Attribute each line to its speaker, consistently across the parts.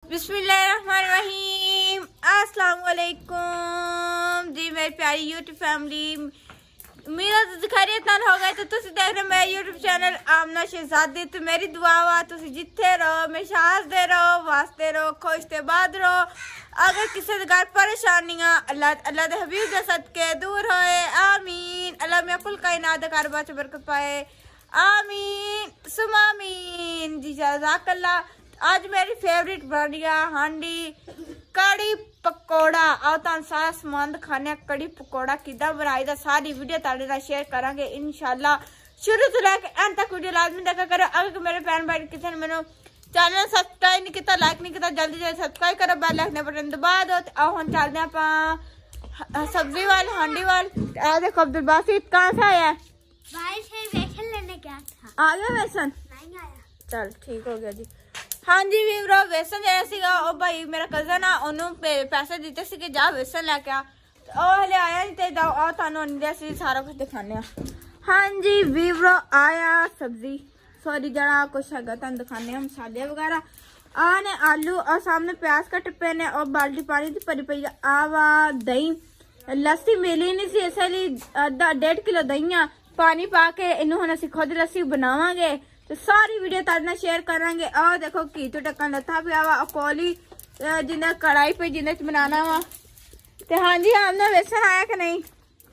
Speaker 1: बिस्मिल्लाहिर्रहमानिर्रहीम। अस्सलाम वालेकुम जी मेरी प्यारी यूट्यूब फैमिली। मेरा तो खैरियत नाल हो गए तो तुसी देख रहे मेरा यूट्यूब चैनल आमना शहजादी। तो मेरी दुआ वा तुसी जिथे रहो हमेशा हसदे रहो, वास्ते रहो, खुश ते बाद रहो। अगर किसी के घर परेशानियां अल्लाह दे हबीब दे सदके दूर होए, आमीन। अल्लाह में कुल कायनात दे कारोबार च बरकत पाए, आमीन सुमा आमीन जी जज़ाकल्लाह। आज मेरी फेवरेट बन गया हांडी कड़ी पकौड़ा। आओ तुम सारा समान दिखाने कड़ी पकौड़ा किदा बनाई दा सारी वीडियो ताड़े नाल शेयर करांगे इंशाल्लाह। शुरू से लेके एंड तक वीडियो लाजमी देखा करो। अगर मेरे भैन भाई किसी ने मैंने चैनल सब्सक्राइब नहीं किया, लाइक नहीं किया, जल्दी जल्दी सब्सक्राइब करो, बेल आइकन बटन दबा दो। तो आओ हम चलते हैं सब्जी वाल हांडी वाल। देखो अब्दुल बासित कहाँ से आया है?
Speaker 2: भाई से वेसन लेने गया था।
Speaker 1: आ गया वेसन?
Speaker 2: नहीं आया।
Speaker 1: चल ठीक हो गया जी। हाँ जी वीवरो वेसन ਜਿਹੜਾ ਸੀਗਾ ਉਹ ਭਾਈ ਮੇਰਾ ਕਜ਼ਨ ਆ, ਉਹਨੂੰ ਪੈਸੇ ਦਿੱਤੇ ਸੀ ਕਿ ਜਾ ਵੇਸਨ ਲੈ ਕੇ ਆ। ਉਹ ਹਲੇ ਆਇਆ ਨਹੀਂ ਤੇ ਆ ਤੁਹਾਨੂੰ ਅੰਦਰ ਅਸੀਂ ਸਾਰਾ ਕੁਝ ਦਿਖਾਣੇ ਆ। हाँ जी वीवरो आया सब्जी सॉरी जरा कुछ है ਤੁਹਾਨੂੰ ਦਿਖਾਣੇ ਆ मसाले वगैरह। आ ने आलू और सामने प्याज कटे पे ने और बाल्टी पानी दी भरी पई आ वा दही लस्सी मिली नहीं सी इसलिए 1.5 किलो दही पानी पा के इनू हम ਅਸੀਂ खुद लस्सी बनावांगे। तो सारी वीडियो ताड़ना शेयर करांगे। और देखो घी तो ढक्कन लथा पिया वा कोली जिन्हें कढ़ाई पे जिन्हें बनाना वा। तो हाँ जी हमने वेसन आया कि नहीं?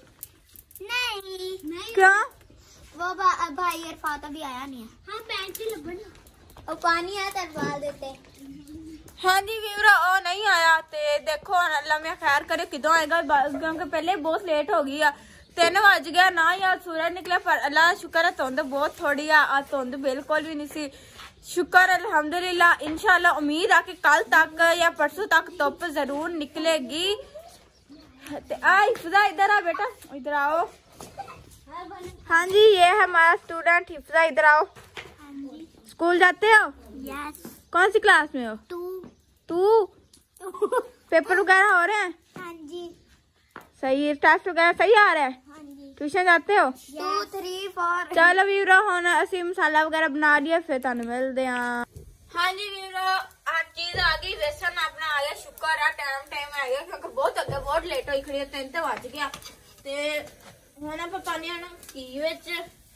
Speaker 2: नहीं
Speaker 1: क्यों?
Speaker 2: वो भाई इरफाता भी आया नहीं है। हाँ बैंक से लबन और पानी आया तरवाल देते।
Speaker 1: हाँ जी वीवरा ओ नहीं आया। ते देखो अल्लाह में खैर करे किदों आएगा क्योंकि पहले बहुत लेट हो गई है। 3 बज गया ना यार सूरज निकला पर अल्लाह शुक्र है धुंध बहुत थोड़ी आ धुंध बिल्कुल भी नहीं सी। शुक्र अल्हम्दुलिल्लाह। इंशाल्लाह उम्मीद है कि कल तक या परसों तक धुप जरूर निकलेगी। हिफ्जा इधर आ बेटा, इधर आओ। हाँ जी ये है हमारा स्टूडेंट हिफ्जा, इधर आओ। स्कूल जाते हो?
Speaker 2: यस।
Speaker 1: कौन सी क्लास में हो? तू पेपर वगैरह हो रहे हैं?
Speaker 2: हाँ जी।
Speaker 1: सही टेस्ट वगैरह सही आ रहा है?
Speaker 2: हाँ जी।
Speaker 1: ट्यूशन जाते हो?
Speaker 2: 2 3 4।
Speaker 1: चलो वीरो हुन असी मसाला वगैरह बना लिया फिर तुहानू मिलदे हां। हाँ जी वीरो हर चीज आ गई, वेसन अपना आ गया। शुक्र है टाइम आ गया क्योंकि बहुत अगे बहुत लेट होई खड़ी 3 तो बज गया। ते हुन आप पानी ना घी विच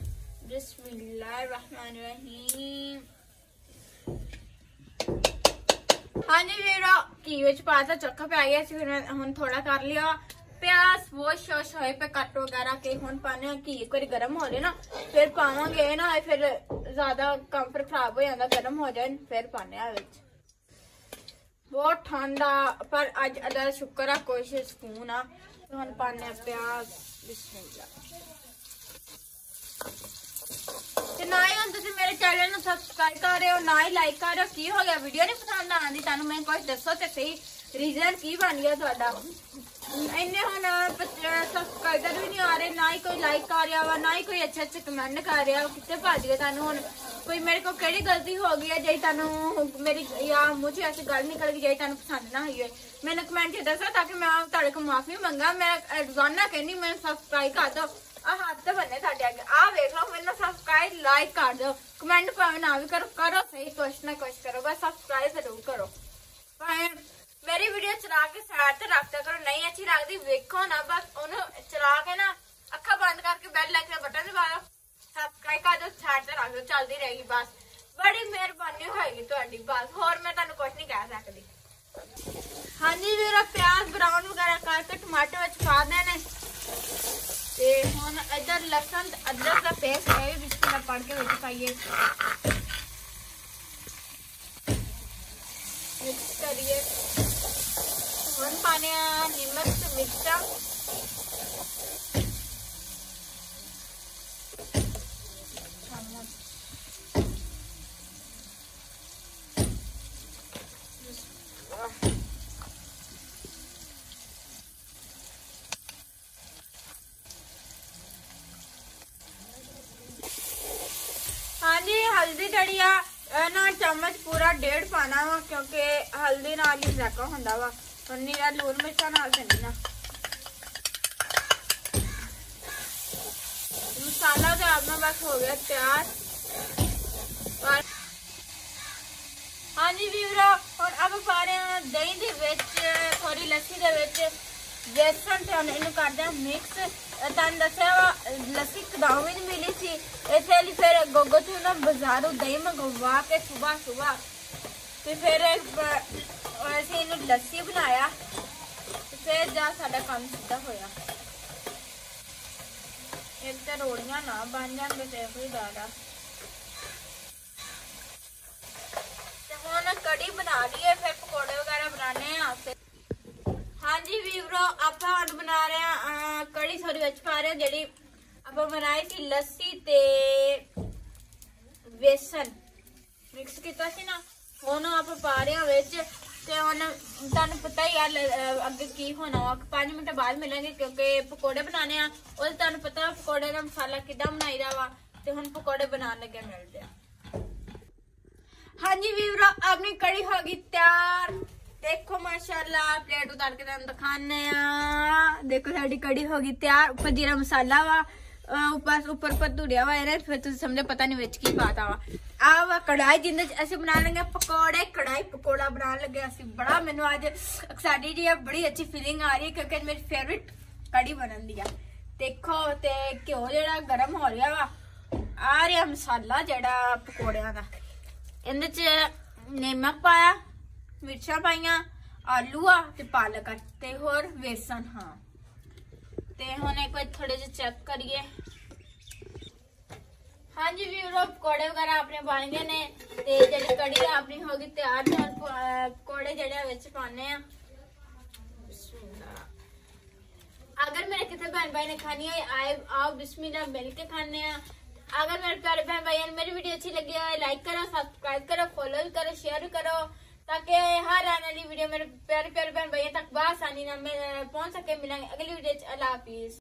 Speaker 1: बिस्मिल्लाहिर्रहमानिर्रहीम। हाँ जी वीरो घी विच पाता चोखा पे आ गया फिर हुन थोड़ा कर लिया प्याज वो शोश होए पे कट वगैरह के हुन पाने घी एक बार गर्म हो जाए ना फिर पावांगे ना, फिर ज्यादा कम फिर खराब हो जाता, गर्म हो जाए फिर पाने बहुत ठंडा पर अज अल्लाह दा शुक्र है कुछ सुकून आ। तो हुन पाने प्याज बिस्मिल्लाह। ते ना ही हुन तुसीं मेरे चैनल नूं सब्सक्राइब कर रहे हो ना ही लाइक कर रहे हो, की हो गया वीडियो नहीं पसंद आंदी तुहानूं? मैं कुछ दसो ते सही रीजन की बन गया तुहाडा? इन्ने हुन सब्सक्राइबर भी नहीं आ रहे, ना ही कोई लाइक कर रहा वा, ना ही कोई अच्छे अच्छे कमेंट कर रहा। कितने भज गए तुहानूं हुन? कोई मेरे को केड़ी गलती हो गई है जे तुहानूं मेरी या मुझे ऐसी गल निकल गई जे तुहानूं पसंद ना आई है? मैंने कमेंट च दसो ताकि मैं तुहाडे को माफी मंगा। मैं रोजाना कहनी मैं सब्सक्राइब कर दो। हाथ तो बने साडे अगे आ देख लो, मैंने सब्सक्राइब लाइक कर दो, कमेंट भावे ना भी करो, करो सही कुछ ना कुछ करो, बस सब्सक्राइब जरूर करो। मेरी वीडियो चला के साइड से रखते करो, नहीं अच्छी लगती देखो ना बस उन्हें चला के ना अखा बंद करके बेल लाइक बटन दबा दो, सब्सक्राइब कर दो, साइड से रख दो, चलती रहेगी बस। बड़ी मेहरबानी होगी तुहाडी बस, होर मैं तुहानूं कुछ नहीं कह सकती। हाँ जी मेरा प्याज ब्राउन वगैरह करके टमाटर विच पा देने ते हुन इधर लहसुन अदरक का पेस्ट है जिसको मैं पढ़ के विच पाइए मिक्स करिए। हुन पाने नमक ते मिर्चा हाँ जी हल्दी डड़िया ना चम्मच पूरा 1.5 पाना वा क्योंकि हल्दी नाल ही जाका हुंदा वा, नीरा लून मिर्चा नाल नहीं ना। मसाला तो अपना बस हो गया तैयार। हाँ जी वीरो और अब पा बेसन ते इन्हें करते हैं मिक्स। तुम दसिया वा लस्सी कदाऊ भी नहीं मिली सी, इसलिए फिर गोगो तू ना बाजारों दही मंगवा के सुबह सुबह ते फिर ऐसे इन्हें लस्सी बनाया, फिर जा साडा काम सीधा होया। एक तो रोड़ियां ना बन जाएंगे तो कोई ज्यादा हुण कड़ी बना ली है, फिर पकौड़े वगैरह बनाने हैं। हाँ जी वीवरो आप बना रहे हैं कड़ी सॉरी विच पा रहे हैं जी आप बनाई थी लस्सी ते बेसन मिक्स किया ना, हुण आप पा रहे हैं विच ते हुण तुहानूं पता ही है अगे की होना वा। 5 मिनट बाद मिलेंगे क्योंकि पकौड़े बनाने हैं और तुहानूं पता पकौड़े का मसाला किद्दां बनाईदा वा, ते हुण पकौड़े बनाने लगे मिलते हैं। हाँ जी वीवरो अपनी कड़ी हो गई तैयार, देखो माशाल्लाह प्लेट उतार के तुम दिखाने। देखो साड़ी कड़ी हो गई तैयार, ऊपर जीरा मसाला वा ऊपर धुड़िया वा है, फिर तुम समझे पता नहीं विच की पाता वा। आ वा कढ़ाई जिंदे असि बना लेंगे पकौड़े, कढ़ाई पकौड़ा बना लगे असि। बड़ा मैनू आज एक्साइटेड है, बड़ी अच्छी फीलिंग आ रही है क्योंकि मेरी फेवरेट कड़ी बनन दी है। देखो ते घ्यो जेड़ा गर्म हो रहा वा, आ रहा मसाला जेड़ा पकौड़ियां दा, इहदे च नमक पाया, मिर्चा पाइया, आलू आ ते पालक ते होर बेसन। हाँ ते हुण एक बार थोड़े जे चेक करिए। हाँ जी वीवरो पकौड़े वगैरह अपने बन गए ने ते जेड़ी कड़ी अपनी हो गई तैयार। पकौड़े जेड़े विच पाने आ। अगर मेरे किसी बहन भाई ने खानी है आए आओ बिस्मिल्लाह मिल के खाने आ। अगर मेरे प्यारे बहन भाई ने मेरी वीडियो अच्छी लगी है लाइक करो, सब्सक्राइब करो, फॉलो भी करो, शेयर भी करो, ताकि हर आने वाली वीडियो मेरे प्यारे प्यारे बहन भाइयों तक बआसानी पहुंच सके। मिलेंगे अगली वीडियो। अल्लाह हाफिज।